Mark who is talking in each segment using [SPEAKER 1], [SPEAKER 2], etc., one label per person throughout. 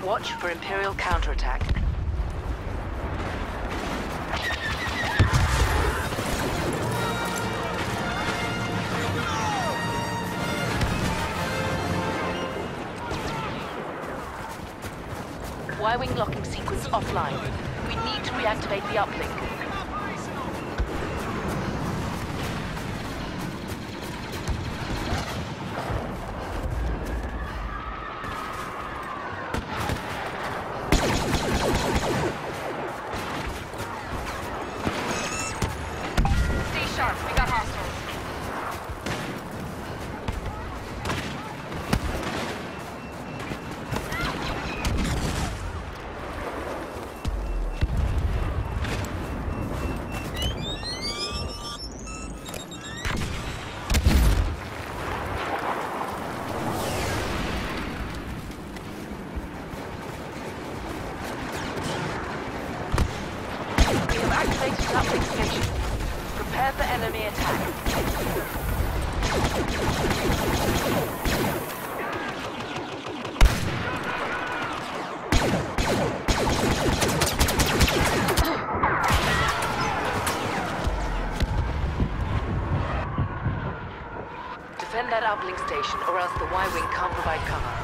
[SPEAKER 1] Watch for Imperial counterattack. Y-wing locking sequence offline. We need to reactivate the uplink.
[SPEAKER 2] Stay sharp, we got hostiles.
[SPEAKER 1] Activate the uplink station. Prepare for enemy attack. Defend that uplink station, or else the Y-wing can't provide cover.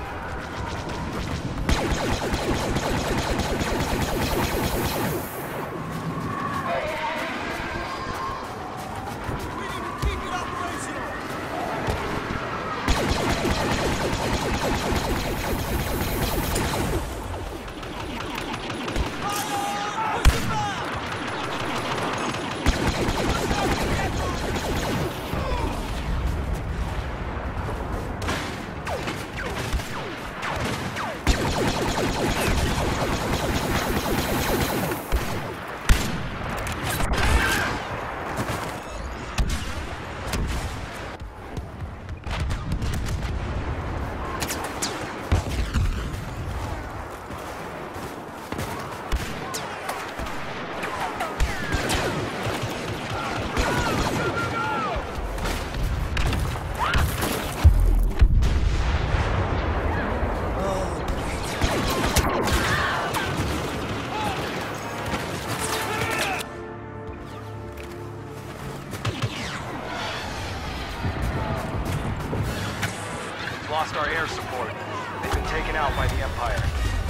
[SPEAKER 3] Lost our air support. They've been taken out by the Empire.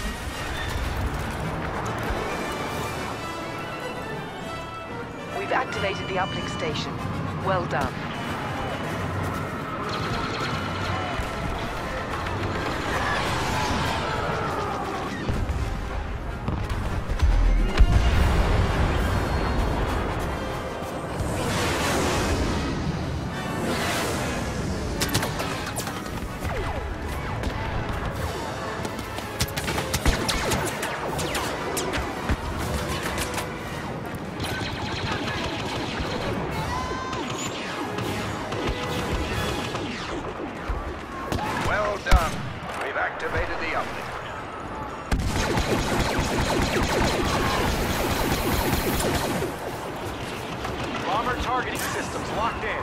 [SPEAKER 1] We've activated the uplink station. Well done.
[SPEAKER 3] Well done. We've activated the uplink. Bomber targeting systems locked in.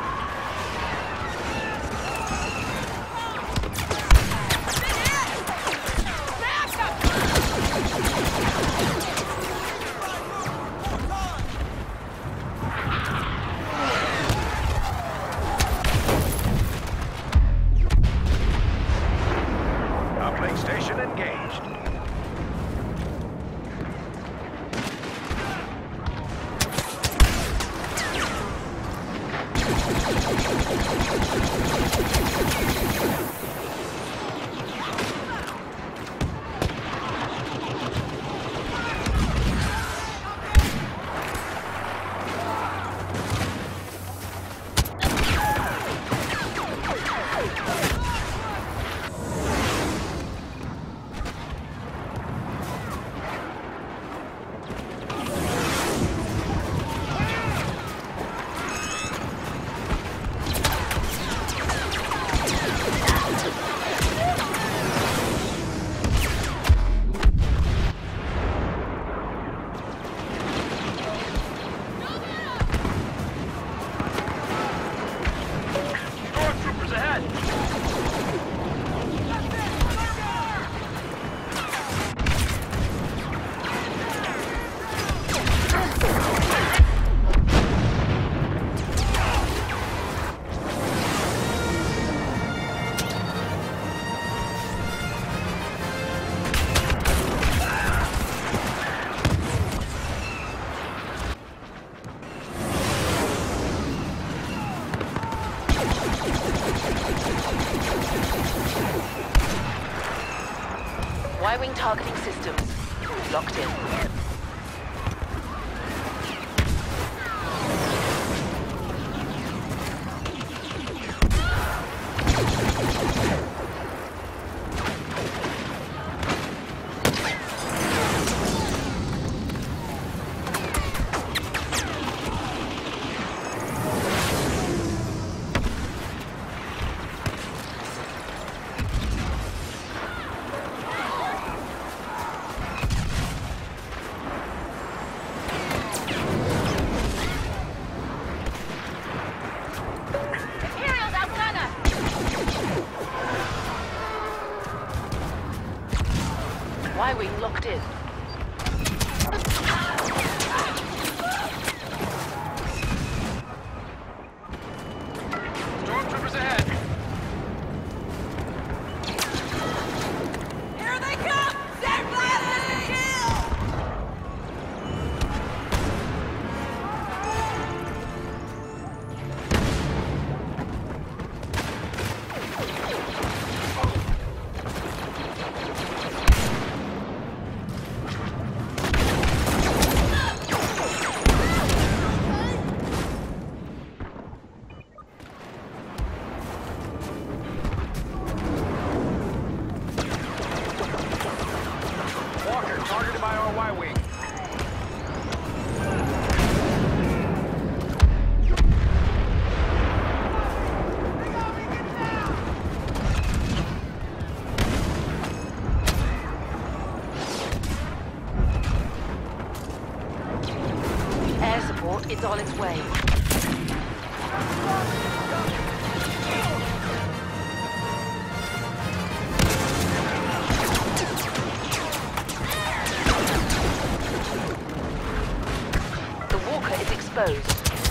[SPEAKER 3] Uplink station engaged.
[SPEAKER 1] Y-wing targeting systems locked in. Y-wing locked in.
[SPEAKER 3] Stormtroopers ahead.
[SPEAKER 2] Here they come! Send blast and kill!
[SPEAKER 3] Walker targeted by our Y-wing.
[SPEAKER 1] Air support is on its way. The walker is exposed.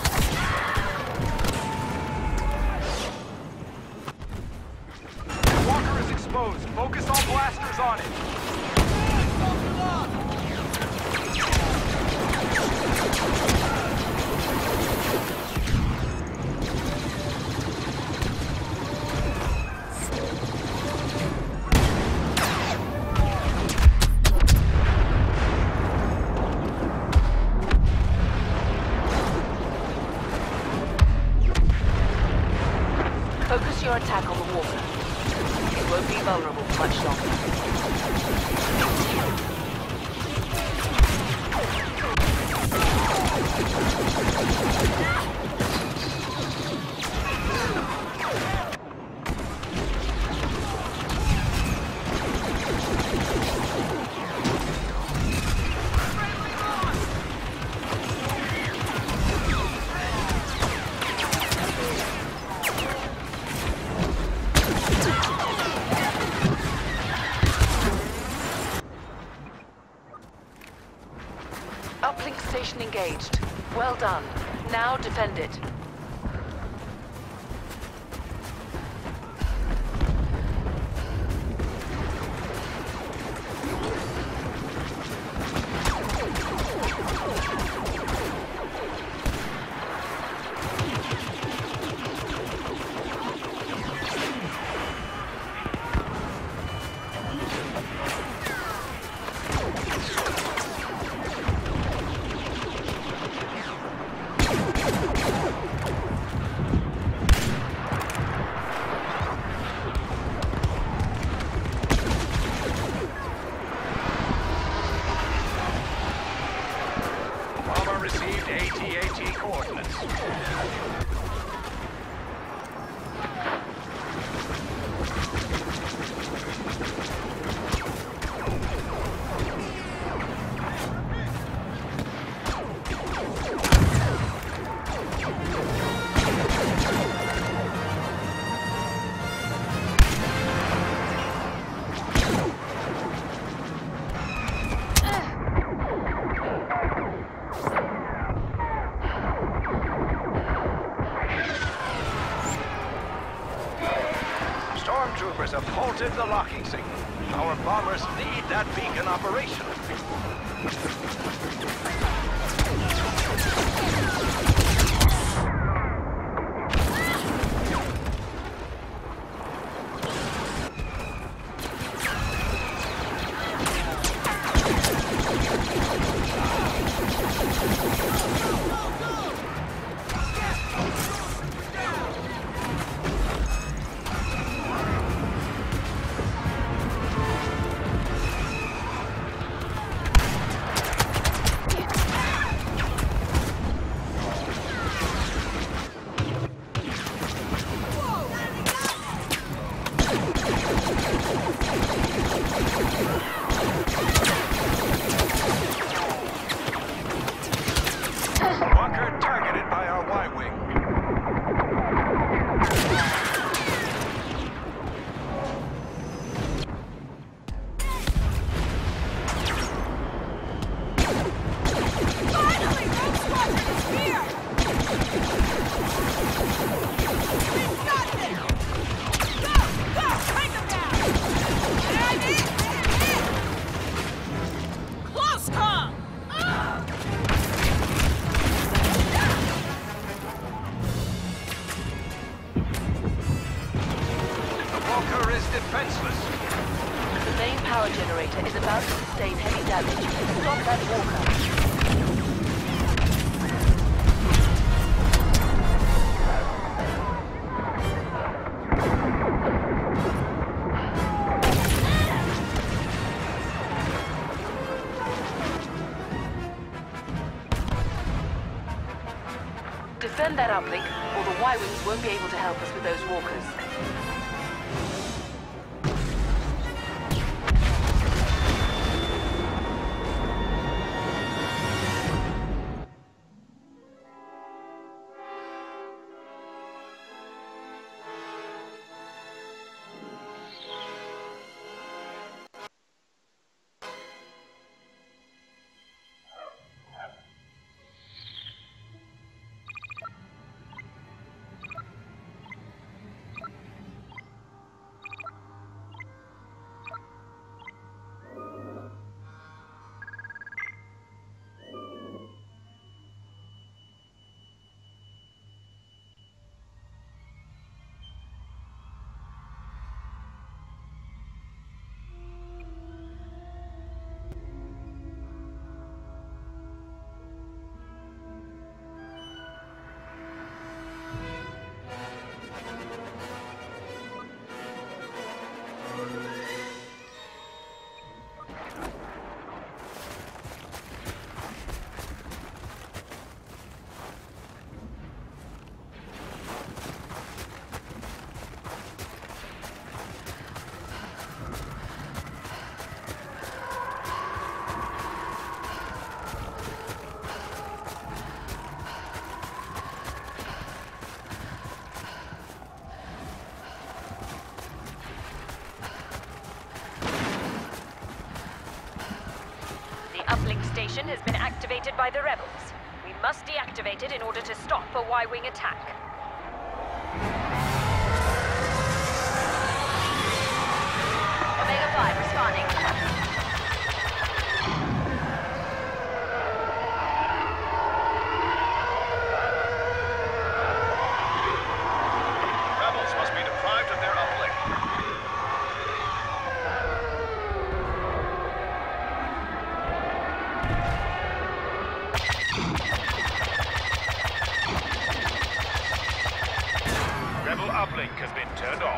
[SPEAKER 3] Walker is exposed. Focus all blasters on it.
[SPEAKER 1] Focus your attack on the walker. It won't be vulnerable for much longer. Uplink station engaged. Well done. Now defend it.
[SPEAKER 3] Bomber received AT-AT coordinates. Stormtroopers have halted the locking signal. Our bombers need that beacon operational. defenseless.
[SPEAKER 1] The main power generator is about to sustain heavy damage. Stop that walker. Defend that uplink, or the Y-Wings won't be able to help us with those walkers.
[SPEAKER 4] Uplink station has been activated by the rebels. We must deactivate it in order to stop a Y-Wing attack. Omega 5 responding.
[SPEAKER 3] Rebels must be deprived of their uplink. Rebel uplink has been turned off.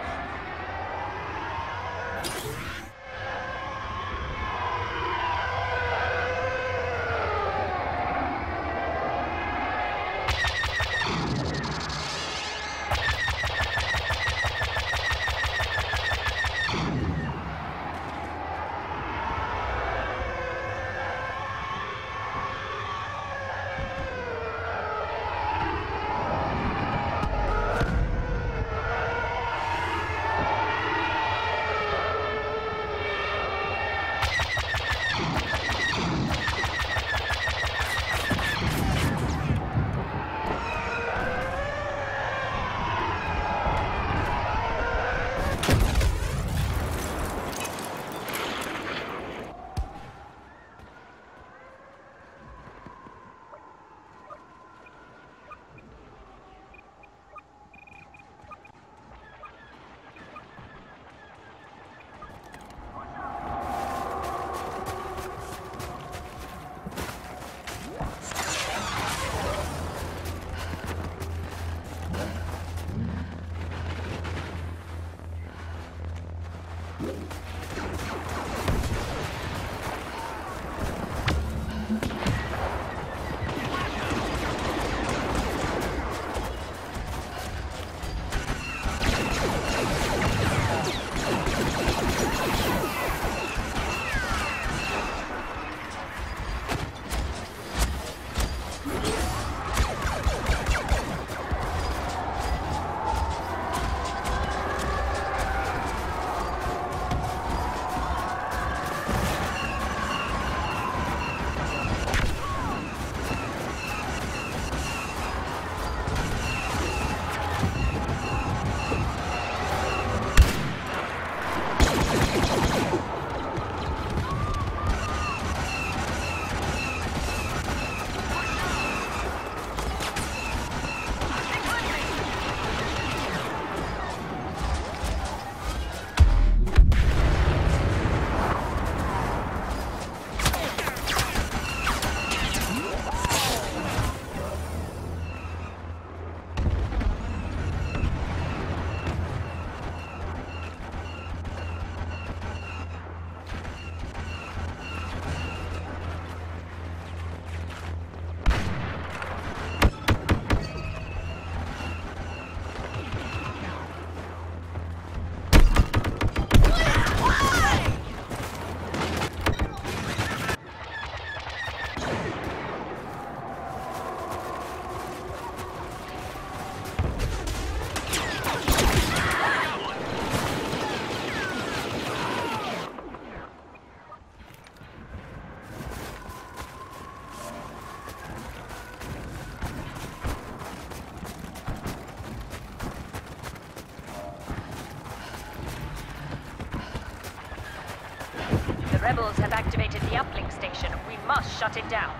[SPEAKER 4] Rebels have activated the uplink station. We must shut it down.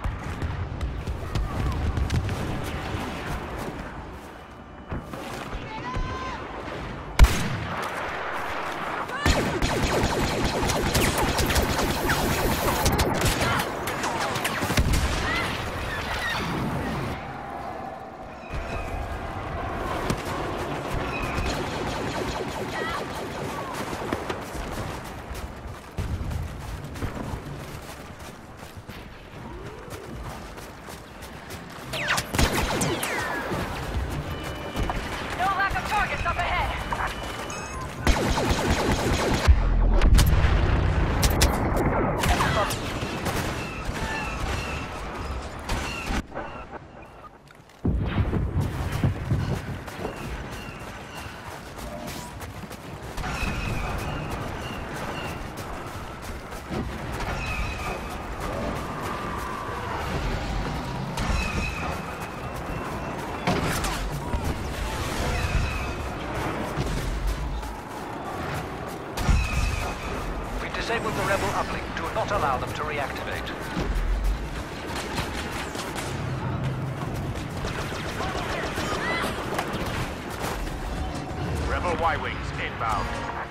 [SPEAKER 3] Disable the rebel uplink. Do not allow them to reactivate. Rebel Y-Wings inbound.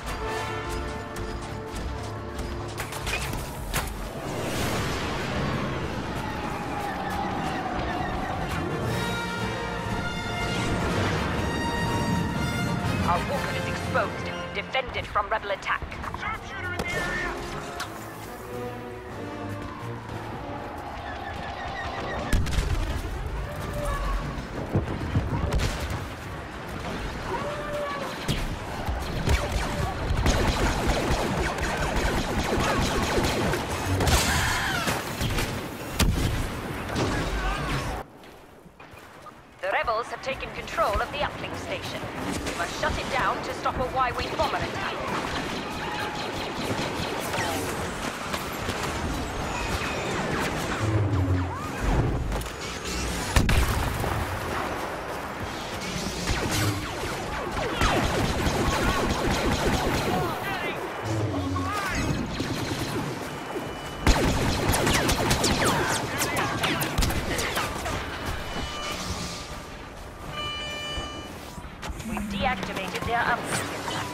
[SPEAKER 4] Our walker is exposed. Defend it from rebel attack.
[SPEAKER 3] Sharpshooter in the area!
[SPEAKER 4] The rebels have taken control of the uplink station. We must shut it down to stop a Y-wing bomber attack. We've deactivated their uplink attack.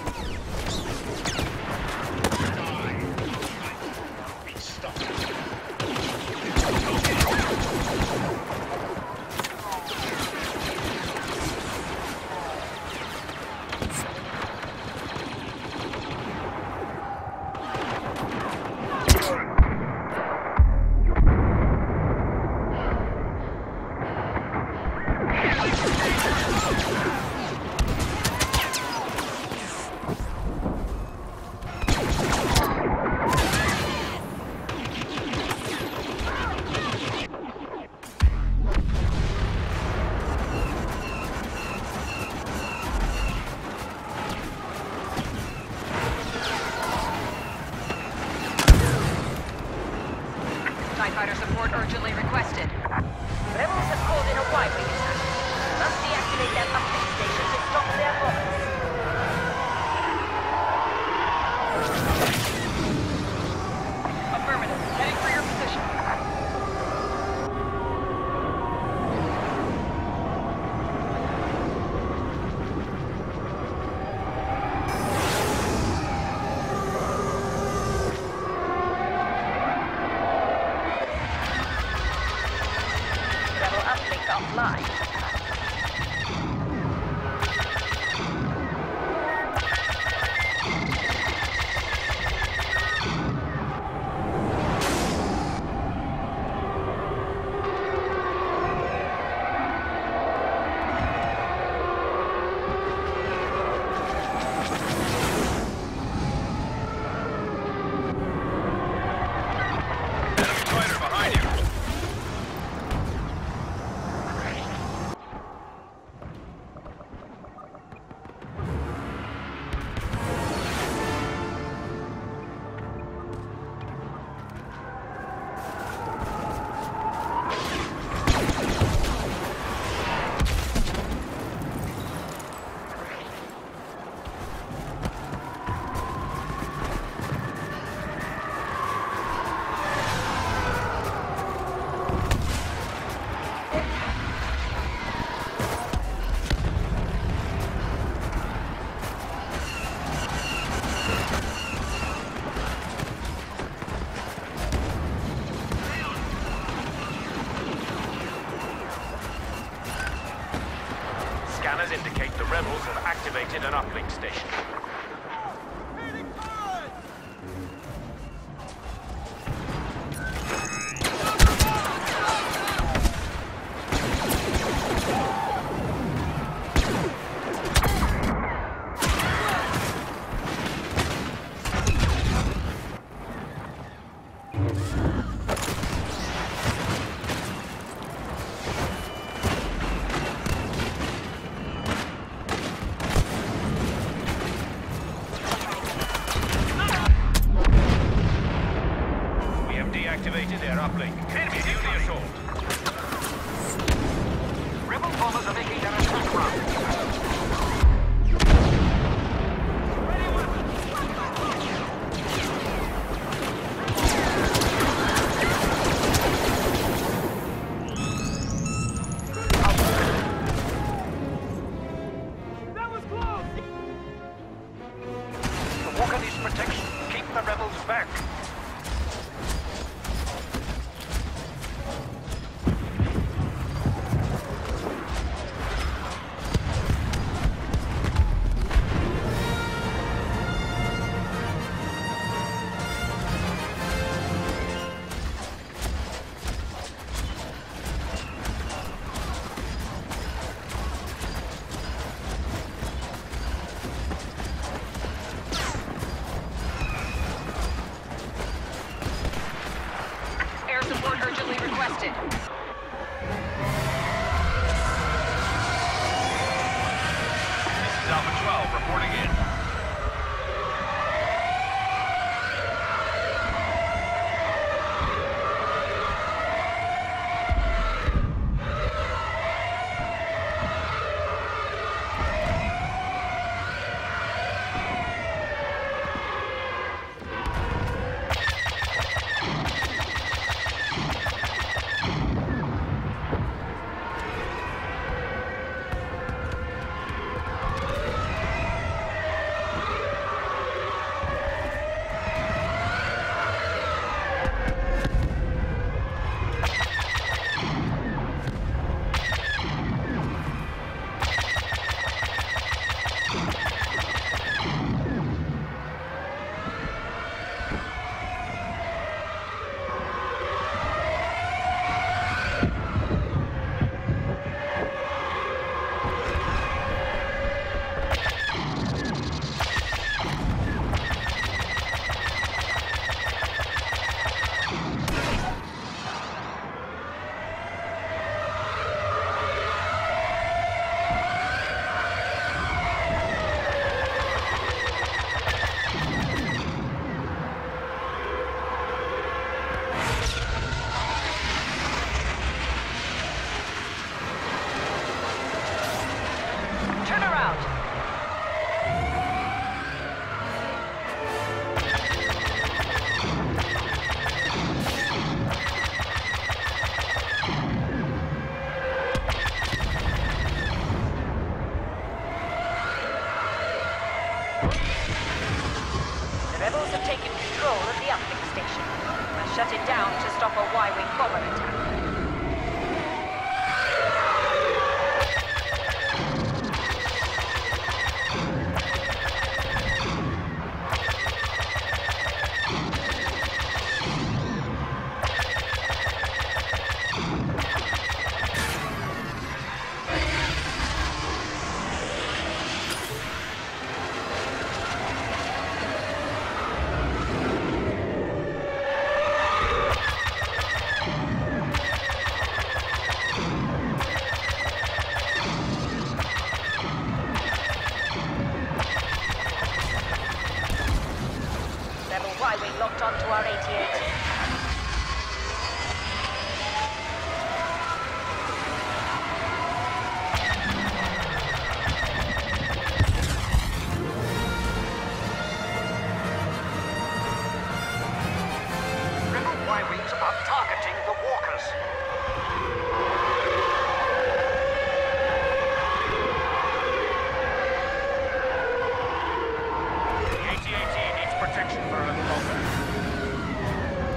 [SPEAKER 3] deactivated an uplink station. Deactivated their uplink. Enemy newly assault. Rebel bombers are making their attack run. That was close! The Walker needs protection. Keep the rebels back.
[SPEAKER 4] Support urgently requested.
[SPEAKER 3] This is Alpha 12 reporting in.
[SPEAKER 4] Rebels have taken control of the uplink station. Must shut it down to stop a Y-wing bomber attack. Y-wing locked onto our AT-AT.
[SPEAKER 3] Rebel Y-wings are targeting the walkers. The AT-AT needs protection for a little longer.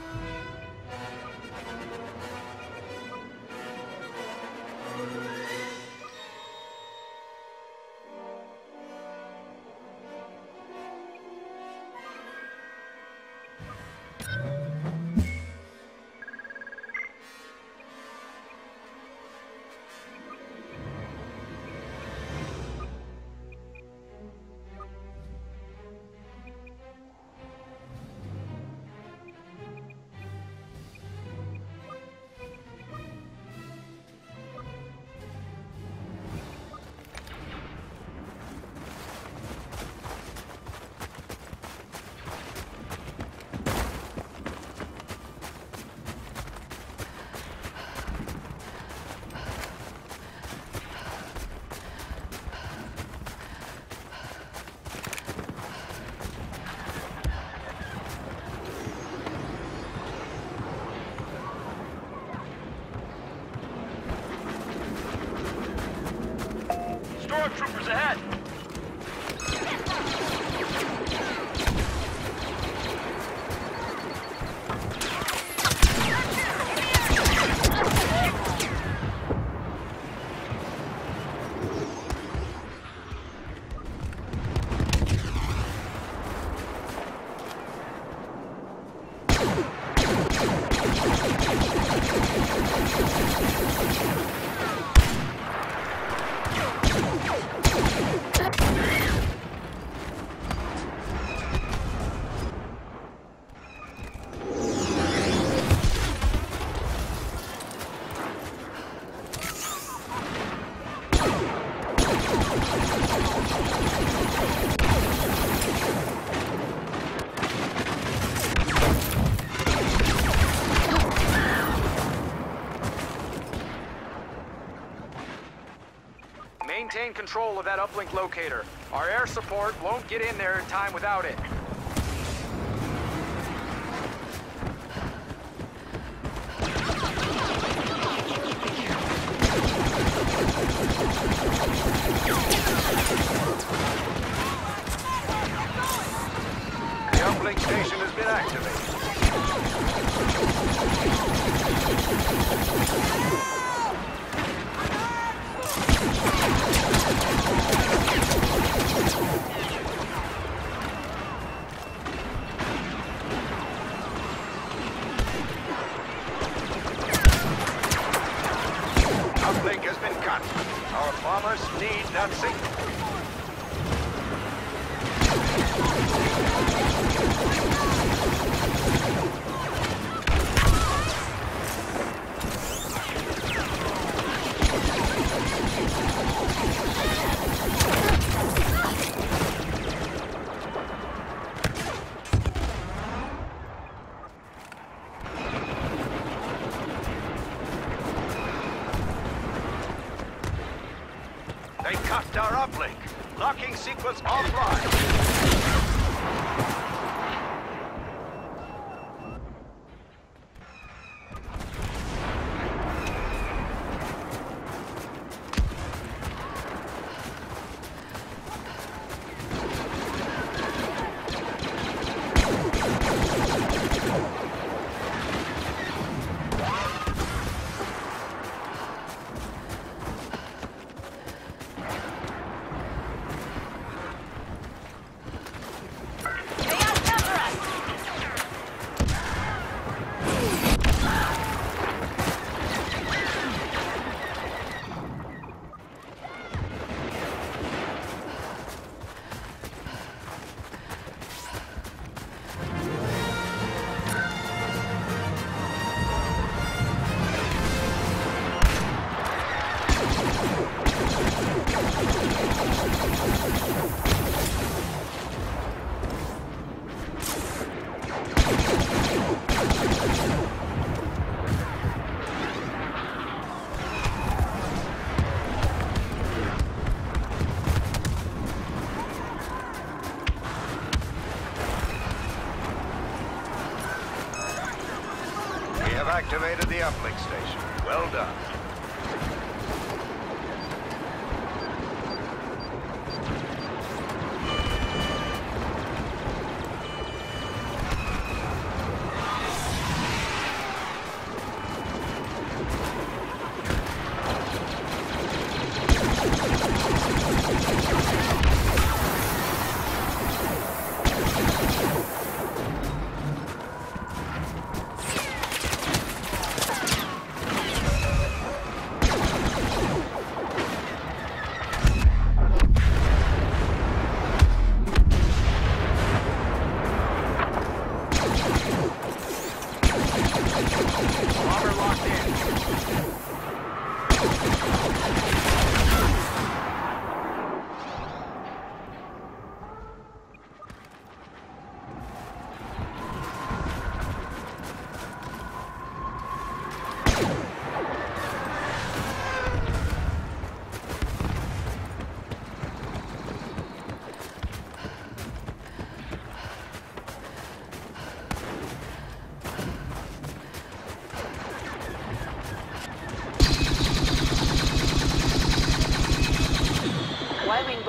[SPEAKER 3] Stormtroopers ahead!
[SPEAKER 5] Maintain control of that uplink locator. Our air support won't get in there in time without it.
[SPEAKER 3] The uplink station has been activated. Uplink has been cut. Our bombers need that signal. They cut our uplink. Locking sequence offline. Activated the uplink station. Well done.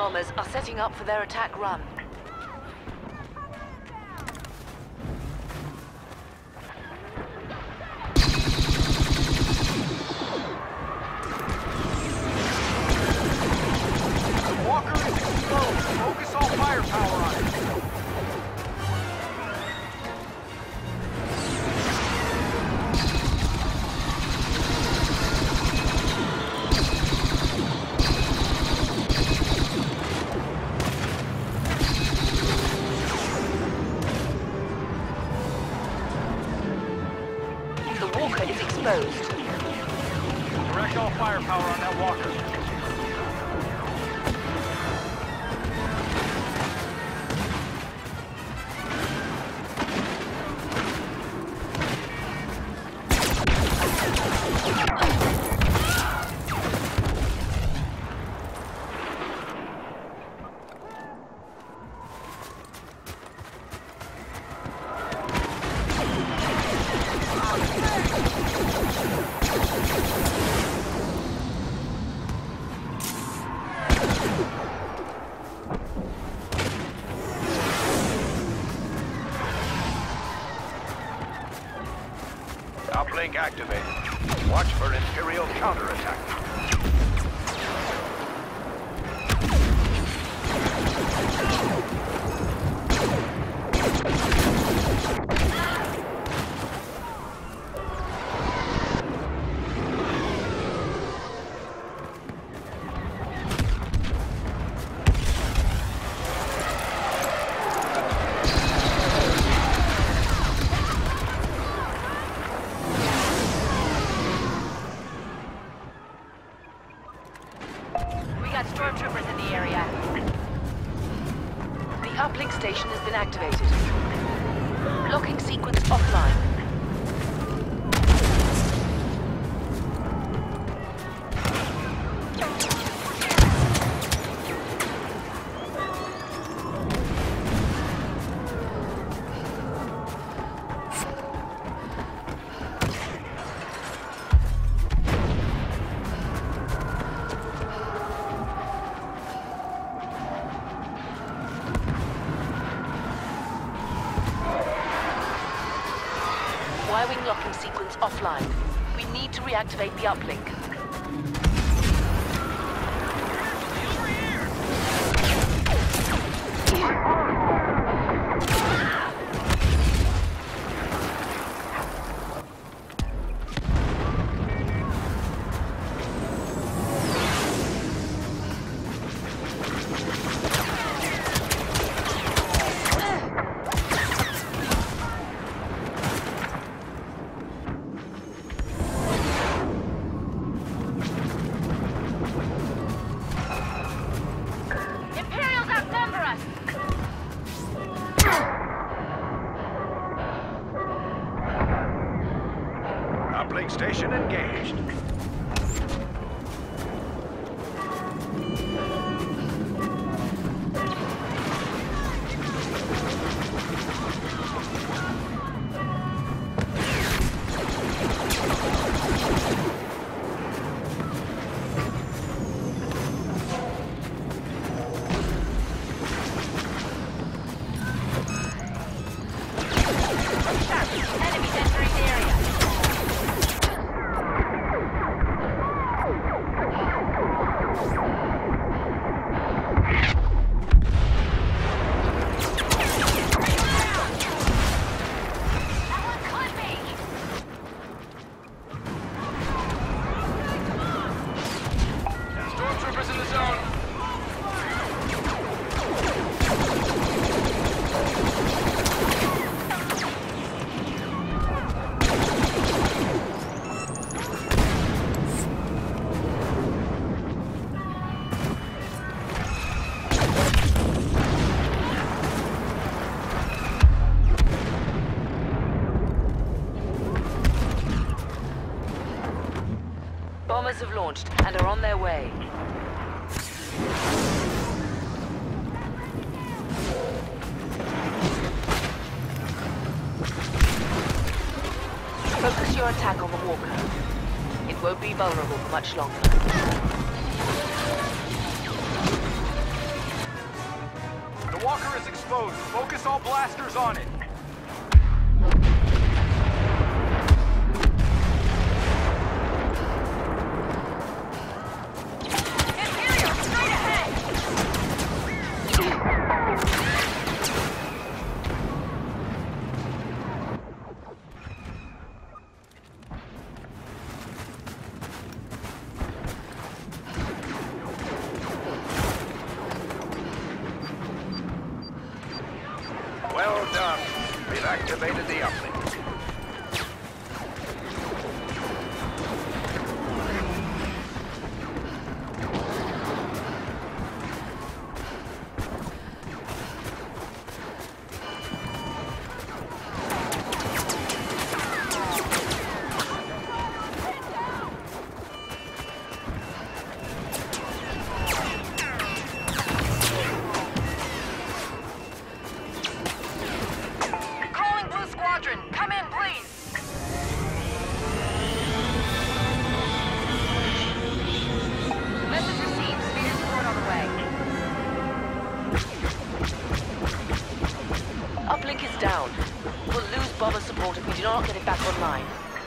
[SPEAKER 1] bombers are setting up for their attack run.
[SPEAKER 5] The walker is exposed. Focus all firepower on it.
[SPEAKER 1] The walker is exposed.
[SPEAKER 5] Direct all firepower on that walker.
[SPEAKER 3] Uplink activated. Watch for Imperial counterattack.
[SPEAKER 4] Stormtroopers in the area.
[SPEAKER 1] The uplink station has been activated. Locking sequence offline. Y-wing locking sequence offline. We need to reactivate the uplink.
[SPEAKER 3] Uplink station engaged.
[SPEAKER 4] Enemies entering the area.
[SPEAKER 5] Stormtroopers in the zone.
[SPEAKER 1] Bombers have launched and are on their way. Focus your attack on the walker. It won't be vulnerable for much longer.
[SPEAKER 5] The walker is exposed. Focus all blasters on it.
[SPEAKER 2] Imperial, straight ahead!
[SPEAKER 3] Well done. We've activated the uplink.
[SPEAKER 2] Calling Blue Squadron! Come in, please! Message received. Speeder support on the way.
[SPEAKER 1] Uplink is down. We'll lose bomber support if we do not get it back online.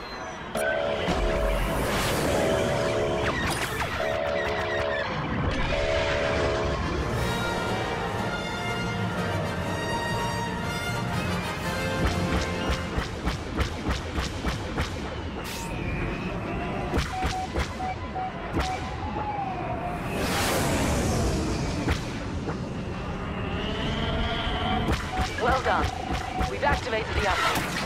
[SPEAKER 1] Well done. We've activated the uplink.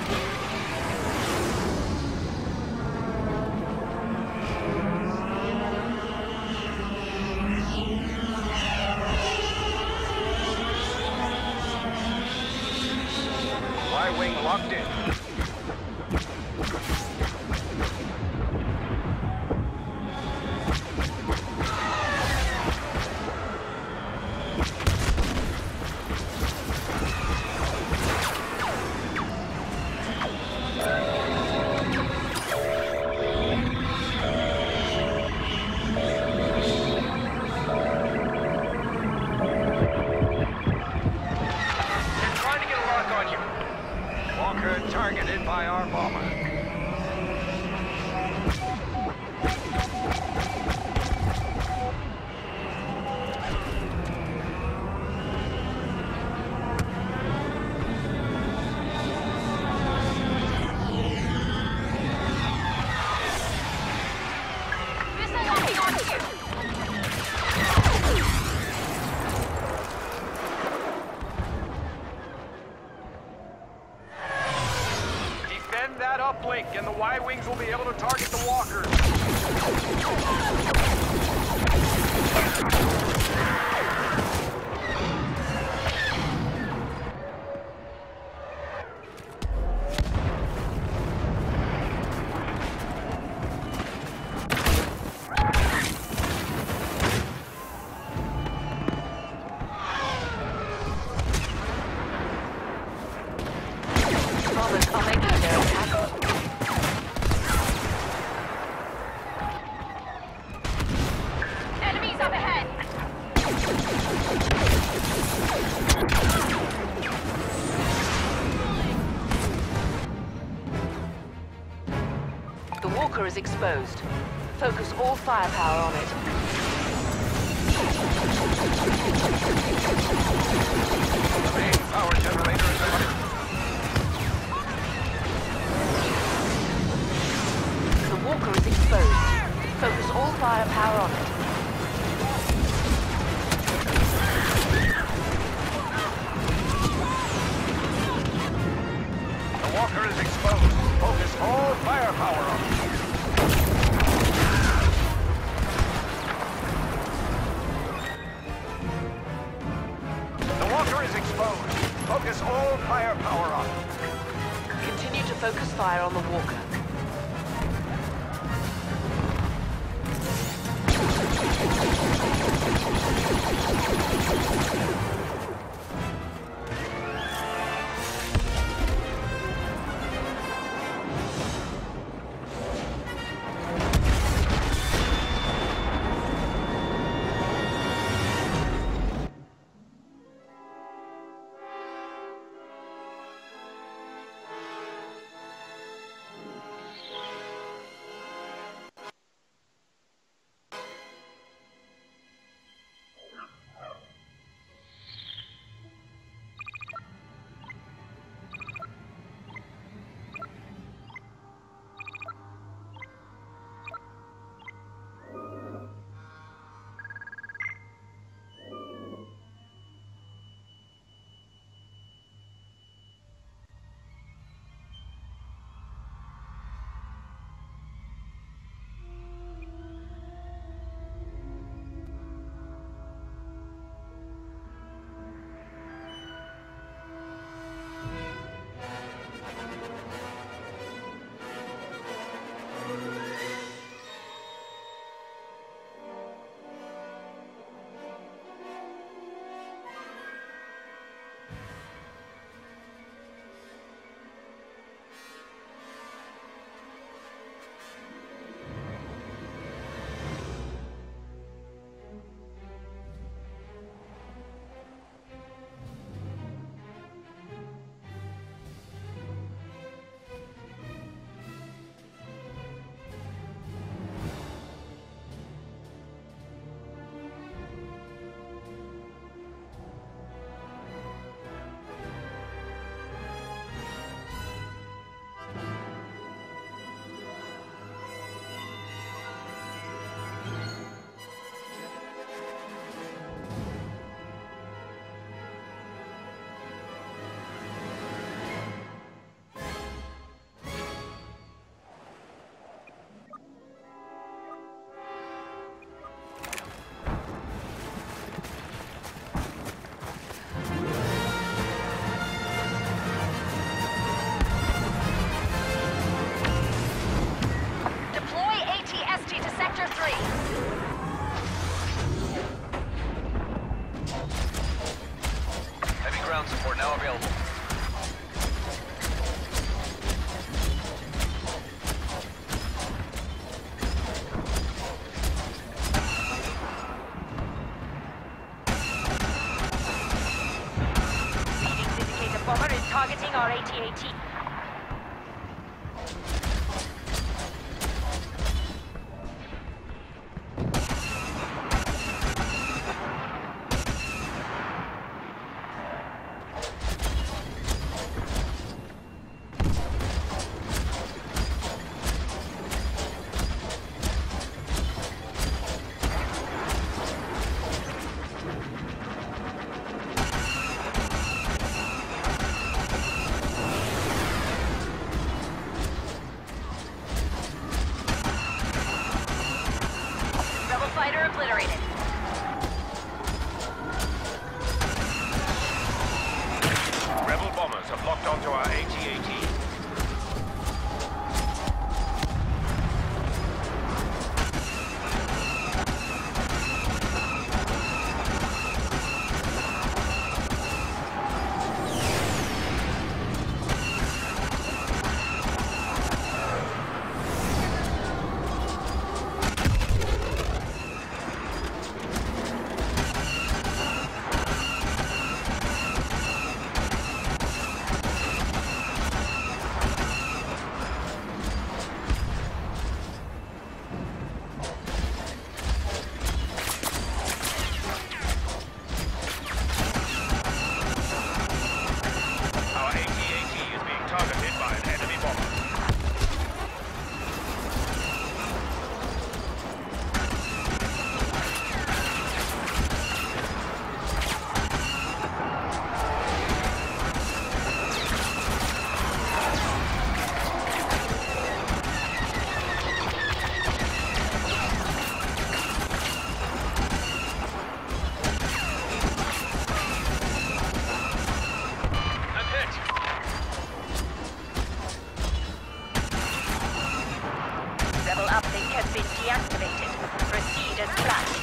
[SPEAKER 3] Y-wing locked in. They're trying to get a lock on you. Walker targeted by our bomber.
[SPEAKER 2] Missile launching onto you!
[SPEAKER 5] Defend that uplink, and the Y-wings will be able to target the walkers.
[SPEAKER 1] Bombers are making their attack.
[SPEAKER 2] Enemies up ahead!
[SPEAKER 1] The walker is exposed. Focus all firepower on it.
[SPEAKER 3] The main power generator is under.
[SPEAKER 1] The walker is exposed. Focus all firepower on it.
[SPEAKER 3] The walker is exposed. Focus all firepower on it. The walker is exposed. Focus all firepower on it.
[SPEAKER 1] Continue to focus fire on the walker.
[SPEAKER 4] AT-AT. Fighter obliterated.
[SPEAKER 3] Rebel bombers have locked onto our AT-AT.
[SPEAKER 4] Uplink has been deactivated. Proceed as planned.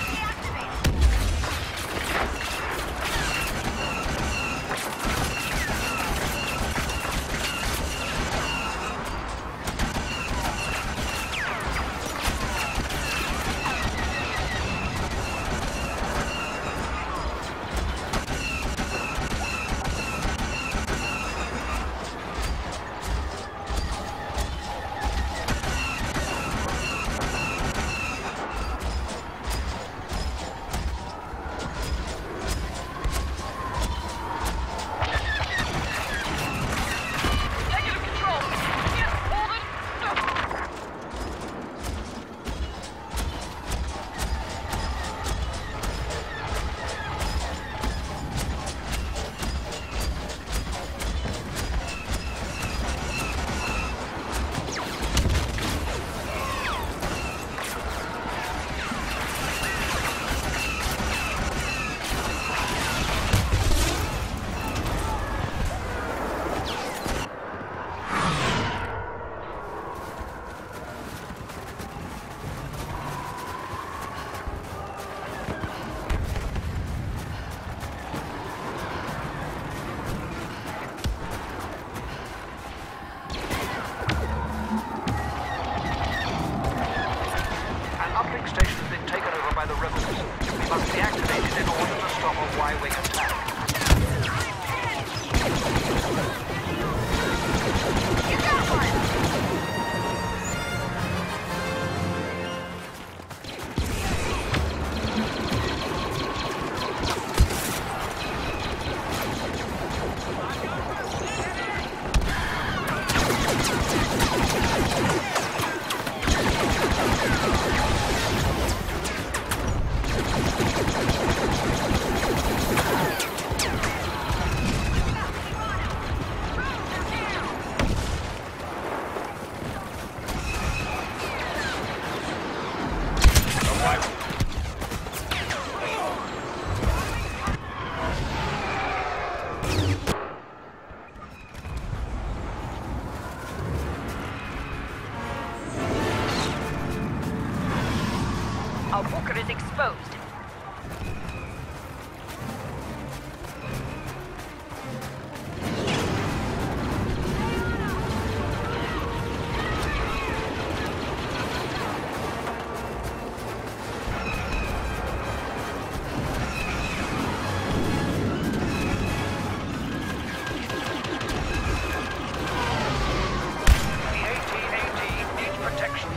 [SPEAKER 4] Our walker is exposed.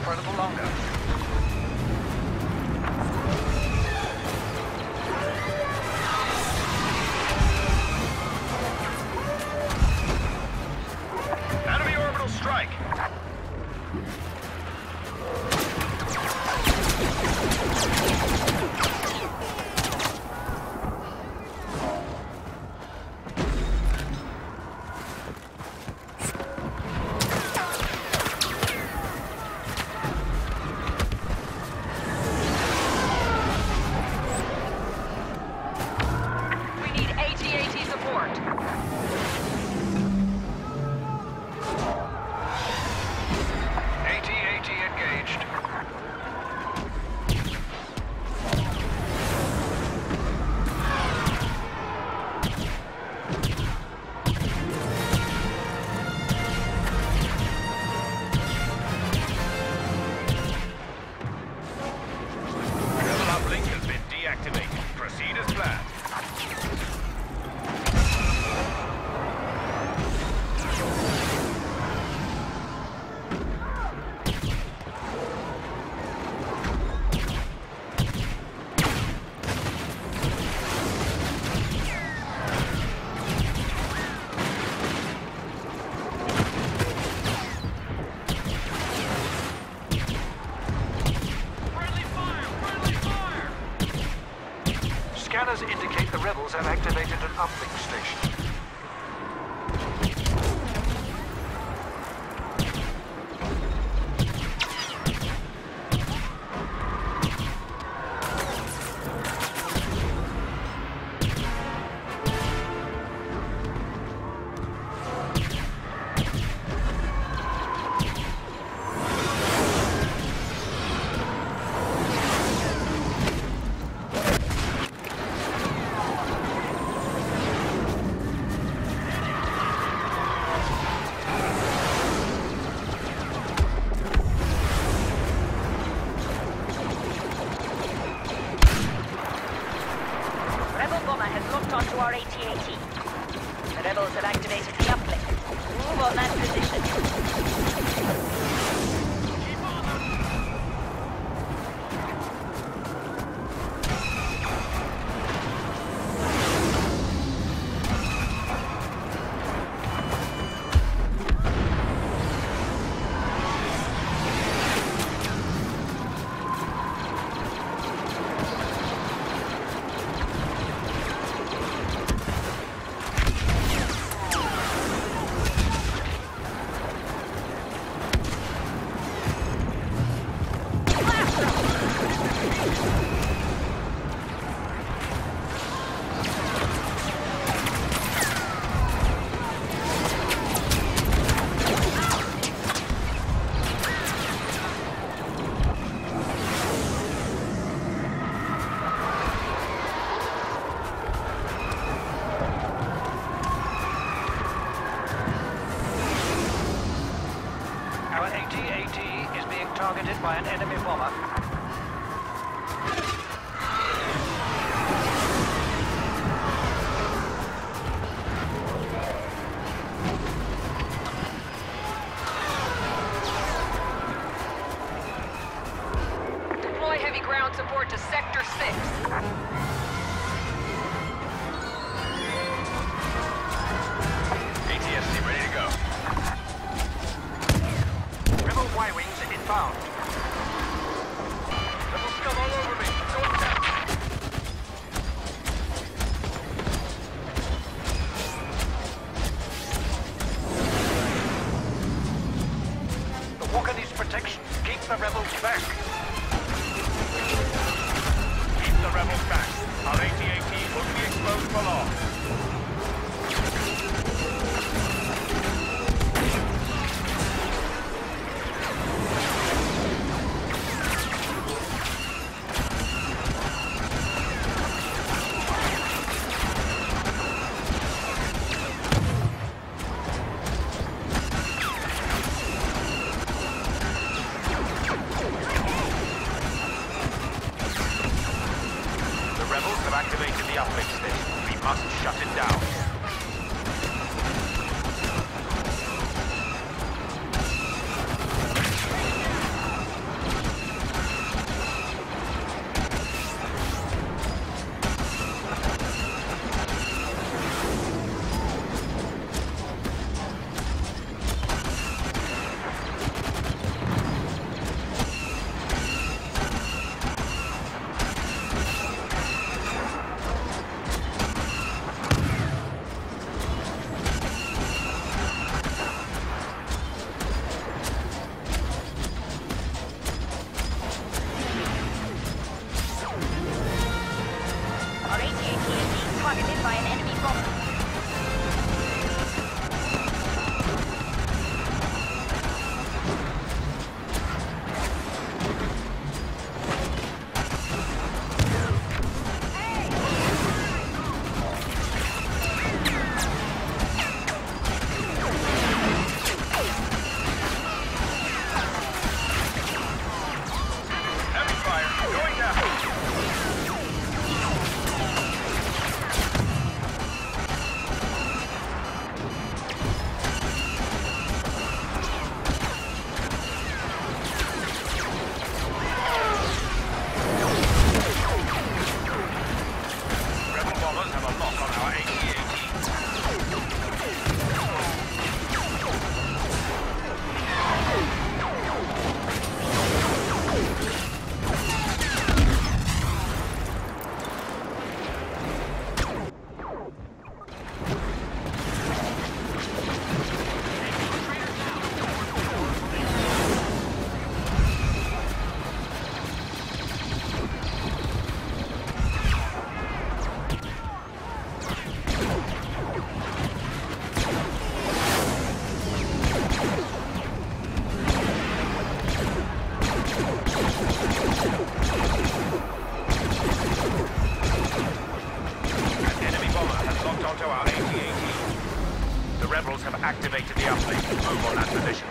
[SPEAKER 3] for a little longer. Enemy orbital strike.
[SPEAKER 2] We need AT-AT support.
[SPEAKER 3] AT-AT engaged. Rebel uplink has been deactivated. Proceed as planned. Scanners indicate the rebels have activated an uplink station.
[SPEAKER 4] Rebel bomber has locked onto our AT-AT. The rebels have activated the uplink. Move on that position. Our AT-AT is being targeted by an enemy bomber.
[SPEAKER 2] Deploy heavy ground support to Sector 6.
[SPEAKER 3] ATSC ready to go. Rebel Y-wings inbound. Rebel scum all over me. Going down. The walker needs protection. Keep the rebels back. Keep the rebels back. Our AT-AT won't be exposed for long. have activated the uplink station. We must shut it down. position.